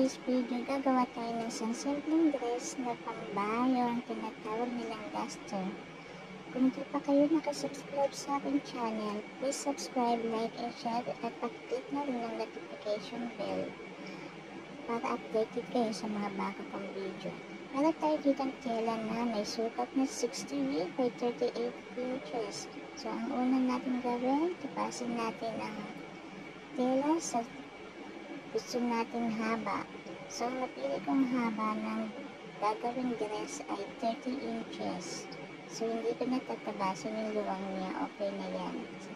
today's video, gagawa tayo ng isang simpleng dress na pambayo ang tinatawag nilang duster. Kung di pa kayo nakasubscribe sa aking channel, please subscribe, like, and share at pag-click na rin ng notification bell para updated kayo sa mga bago kong video. Meron tayo ditang tela na may sukat na 60 by 38 inches. So, ang unang natin gawin, tapasin natin ang tela sa gusto natin haba. So, napili kong haba ng gagawing dress ay 30 inches. So, hindi ko na tatabasin yung luwang niya. Okay na yan.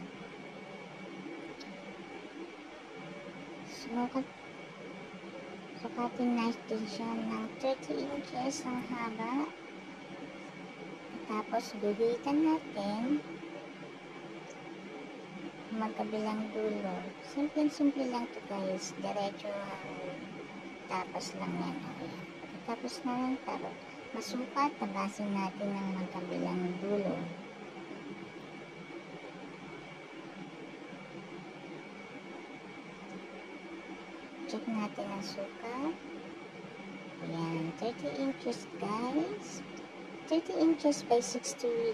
Sukatin natin siya ng 30 inches ang haba. Tapos, guhitan natin magkabilang dulo. Simple lang to guys. Diretso tapos lang yan. Okay. Pagkatapos na yan, masukat, tabasin natin ang magkabilang dulo. Check natin ang sukat. Ayan, 30 inches guys. 30 inches by 60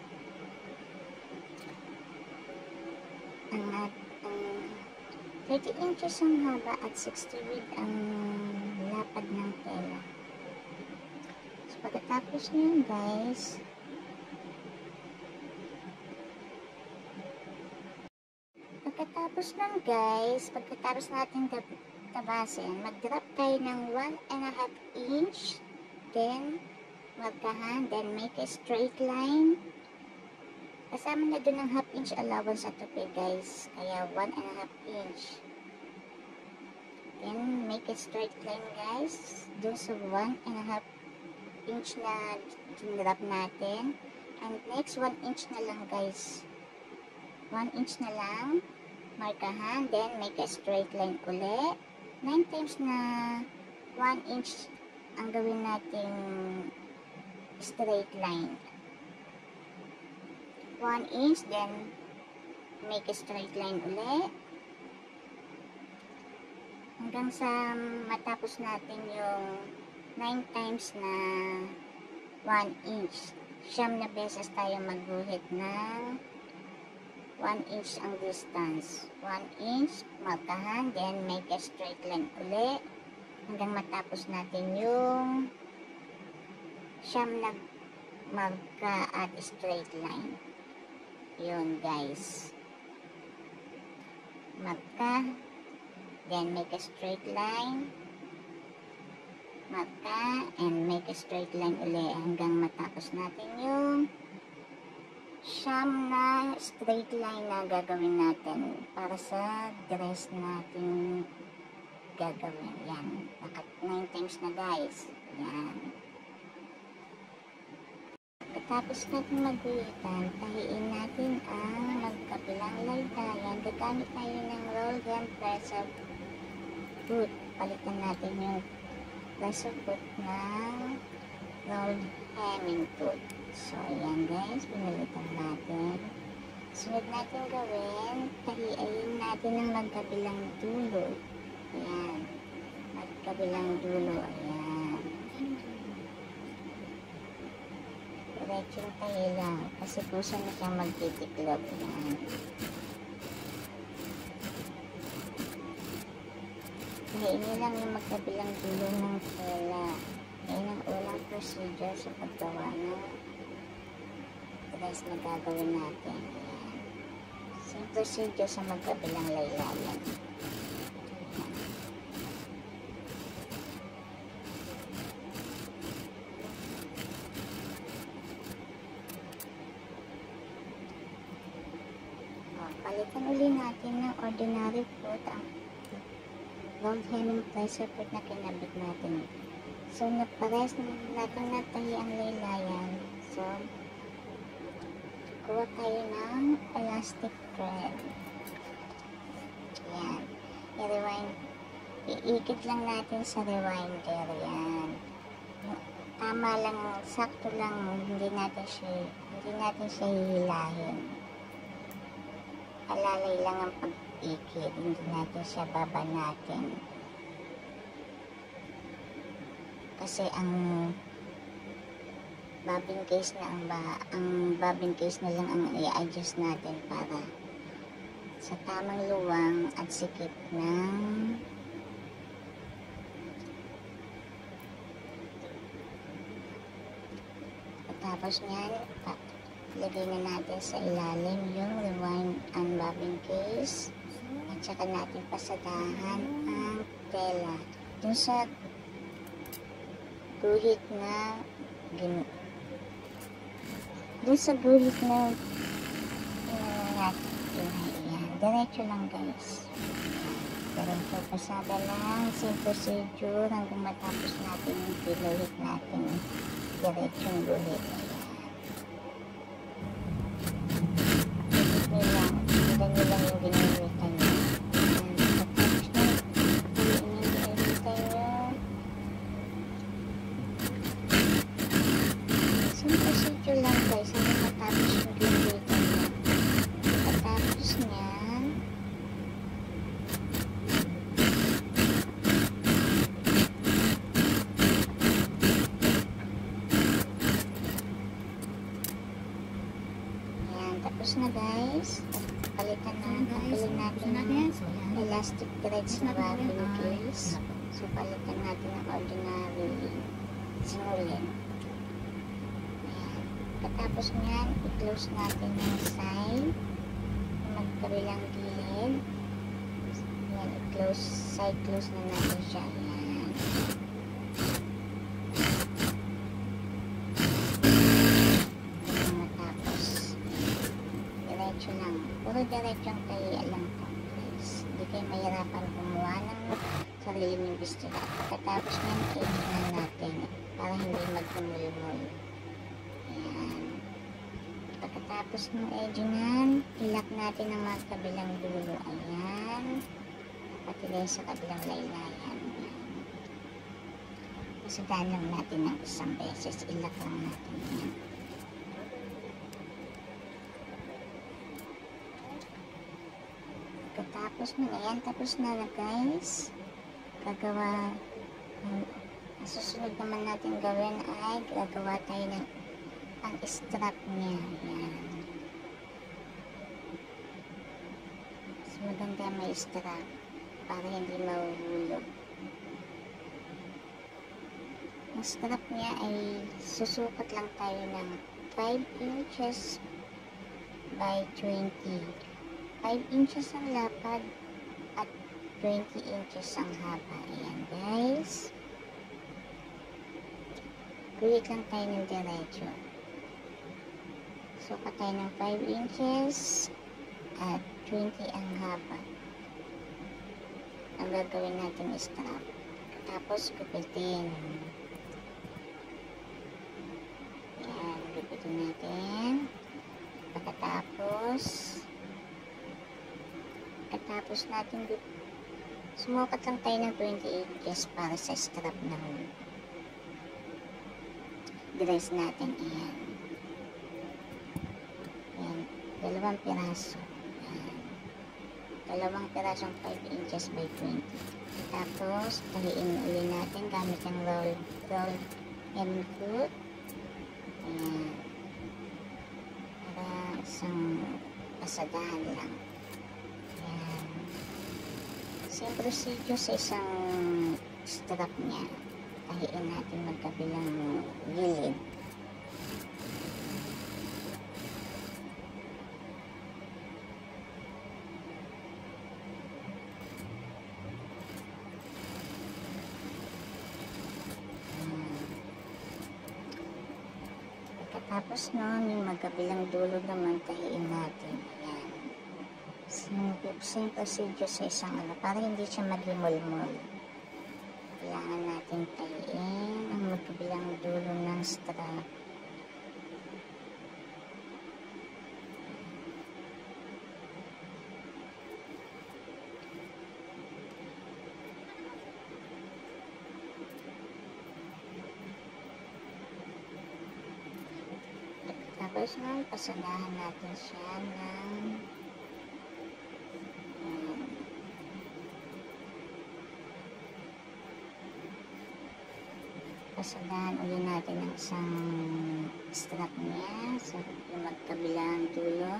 30 inches ang haba at 60 width ang lapad ng tela. So, pagkatapos nyo guys, pagkatapos natin tabasin, mag-drop tayo ng 1.5 inch, then markahan, then make a straight line. Kasama na doon ng 1/2 inch allowance sa tupi guys, kaya 1.5 inch. Then make a straight line guys, doon sa 1.5 inch na dinrap natin. And next 1 inch na lang guys, 1 inch na lang, markahan, then make a straight line uli. 9 times na 1 inch ang gawin nating straight line. 1 inch, then make a straight line uli hanggang sa matapos natin yung 9 times na 1 inch. 9 na beses tayo magguhit ng 1 inch ang distance. 1 inch, markahan, then make a straight line uli hanggang matapos natin yung 9 na marka at straight line. Yun guys, marka, then make a straight line, marka, and make a straight line uli hanggang matapos natin yung 9 na straight line na gagawin natin para sa dress natin gagawin. Yan, 9 times na guys. Yan. Tapos natin magguhitan, tahiin natin ang magkabilang laylayan. Gagamit tayo ng roll hem pressure foot. Palitan natin yung pressure foot ng roll hemming foot. So, ayan guys, pinalitan natin. Sunod natin gawin, tahiin natin ang magkabilang dulo. Ayan, magkabilang dulo. Ayan. Diretsong tayo lang kasi kusa na siyang magtitiklop. Yan. Kainin lang yung magkabilang dulo ng tela. Yan ang unang procedure sa paggawa ng dress na gagawin natin. Yan. Same procedure sa magkabilang laylayan. Palitan uli natin ng ordinary foot ang rolled hemming pressure foot na kinabit natin. So, napares natin natahi ang laylayan. So, kuha tayo ng elastic thread. Yan. I-rewind. Iikit lang natin sa rewinder. Yan. Tama lang, sakto lang. Hindi natin siya hihilahin. Alalay lang ang pag-ikit, hindi natin siya babanatin. kasi ang bobbin case na lang ang i-adjust natin para sa tamang luwang at sikip ng tapos niyan lagay na natin sa ilalim yung rewind and bobbin case at saka natin pasadahan ang tela dun sa guhit na yan, diretso lang guys, diretso pasada lang, same procedure hanggang matapos natin yung pinuhit natin diretsong guhit. Ayan, nila yung ginamitan nyo. Procedure lang guys, hanggang matapos yung ginamitan nyo. Pagkatapos nyan, ayan, tapos na guys. Palitan natin ng elastic threads na bobbin case. So palitan natin ng ordinary sinulin. Pagkatapos nyan, i-close natin yung side na magkabilang gilid. Yan, i-close, side close na natin siya. Yan. Yan, matapos. Diretso lang. Puro diretsong tayo lang po, guys. Hindi kayo mahirapan kumuha ng sarili ng bistula. Pagkatapos nyan, i-edge na natin para hindi magkumulmul. Pagkatapos ng edgingan, ilak natin ang mga kabilang dulo. Ayan. Pati rin sa kabilang laylayan. Pasadaan lang natin ng isang beses. Ilak lang natin yan. Pagkatapos na yan, tapos na guys. Gagawa. Ang susunod naman natin gawin ay gagawa tayo ng ang strap niya. Yan. So, maganda may strap para hindi mahuhulog. Ang strap niya ay susukat lang tayo ng 5 inches by 20. 5 inches ang lapad at 20 inches ang haba. Ayan guys. Guhit lang tayo ng diretso. Sukat tayo ng 5 inches at 20 ang haba. Ang gagawin natin is strap. Tapos gupitin. Ayan, gupitin natin. Pagkatapos natin sumukat lang tayo ng 20 inches para sa strap ng dress natin. Ayan. Ayan. Dalawang piraso. Ayan. Dalawang pirasong 5 inches by 20. Tapos, taliin uli natin gamit ang roll and foot. Ayan. Para isang pasadahan lang. Ayan. Same procedure sa isang strap niya. Tahiin natin magkabilang gilid. Pagkatapos nun, yung magkabilang dulo naman tahiin natin. Ayan. Same procedure sa isang para hindi siya maglimol-mol. Kailangan natin tahiin ang magkabilang dulo ng strap. Tapos nun, pasadahan natin siya ng Pasadahan ulit natin ang isang strap niya sa magkabilang dulo.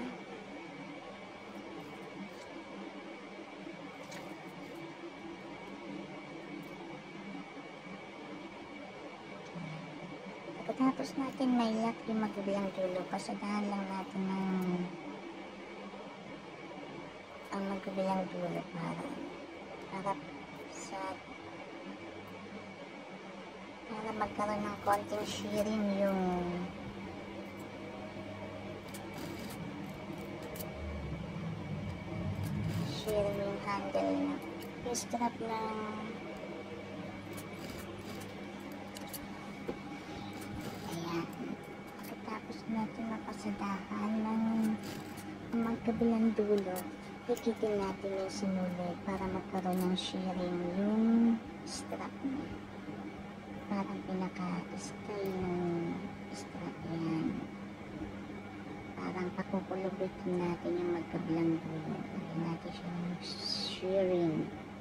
Pagkatapos natin may lock yung magkabilang dulo, pasadahan lang natin ang magkabilang dulo para magkaroon ng konting shearing yung handle na yung strap ng natin mapasadahan ng magkabilang dulo, ikitin natin yung sinulid para magkaroon ng shearing yung strap niya. Parang pinaka-style ng strap yan. Parang pakukulubitin natin yung magkabilang dulo. Lagyan natin siya ng shearing.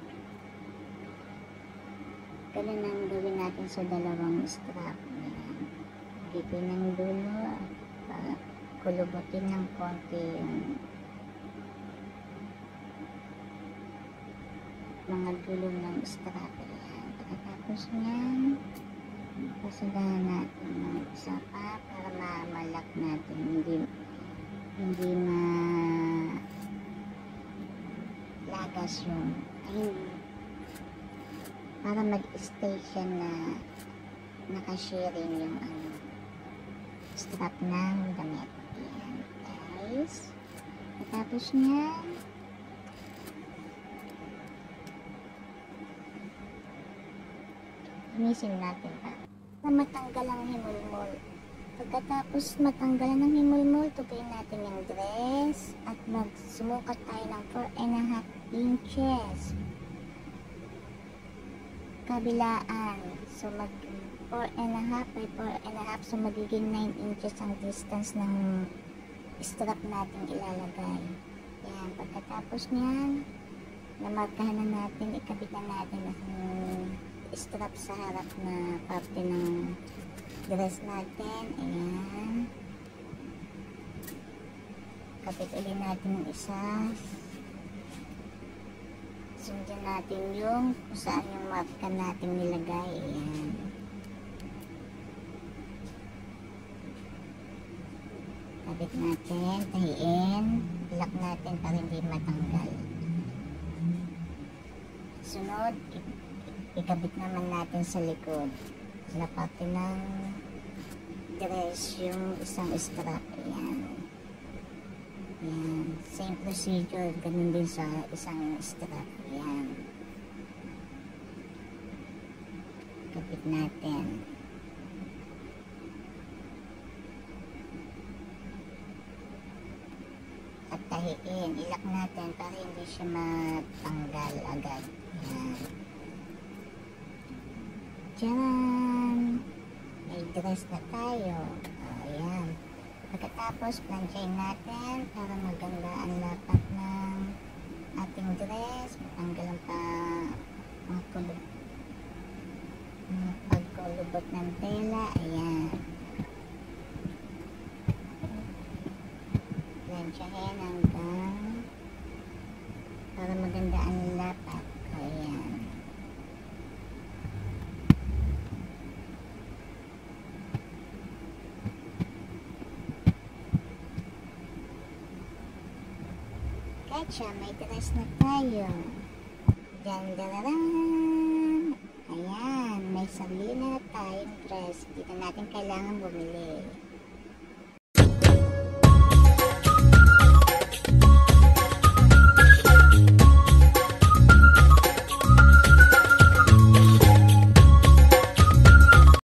Ganun ang gawin natin sa dalawang strap. Ikitin ng dulo para kulubutin ng konti yung mga dulo ng strap. Pagkatapos niyan, pasadahan natin ng isa pa para malak natin, hindi malagas yung para mag-stay siya na naka-shearing yung strap ng damit. Ayan, guys. Tapos niyan, linisin natin para matanggal ang himulmol. Pagkatapos matanggalan ng himulmol, tugayin natin yung dress at magsumukat tayo ng 4.5 inches kabilaan. So 4.5 by 4.5, so magiging 9 inches ang distance ng strap natin ilalagay. Yan, pagkatapos niyan, namarkahan na natin, ikabit na natin ang strap sa harap na parte ng dress natin. Ayan, kabit ulit natin ng isa. Sundan natin yung kung saan yung marka natin nilagay. Ayan, kabit natin, tahiin, lock natin para hindi matanggal. Sunod, ikabit naman natin sa likod na parte ng dress yung isang strap. Ayan, ayan, same procedure, ganun din sa isang strap. Ayan, kabit natin. At tahiin, ilak natin para hindi siya matanggal agad. Ayan. Diyan! May dress na tayo. Ayan. Pagkatapos, planchain natin para maganda ang lapat ng ating dress. Matanggal ang pagkulubot ng tela. Ayan. Planchahin hanggang para maganda ang lapat. Ayan. Kacha, may dress na tayo. Dyan. Ayan, may sarili na tayong dress. Dito natin kailangan bumili.